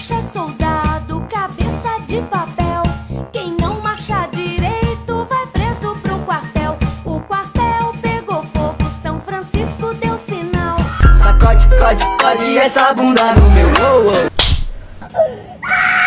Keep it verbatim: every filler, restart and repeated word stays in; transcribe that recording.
marcha é soldado, cabeça de papel. Quem não marcha direito vai preso pro quartel. O quartel pegou fogo, São Francisco deu sinal. Sacode, code, code essa bunda no meu oh, oh.